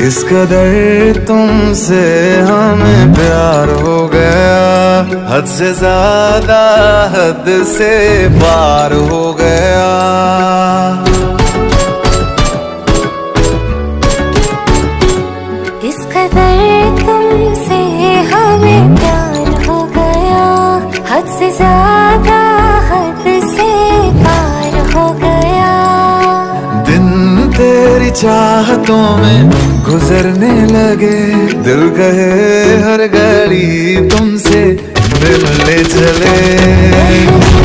इस कदर तुमसे हमें प्यार हो गया, हद से ज्यादा हद से पार हो गया। इस कदर तुमसे हमें प्यार हो गया, हद से ज्यादा हद से पार हो गया। दिन तेरी चाहतों में गुजरने लगे, दिल कहे हर घड़ी तुमसे मिलने चले।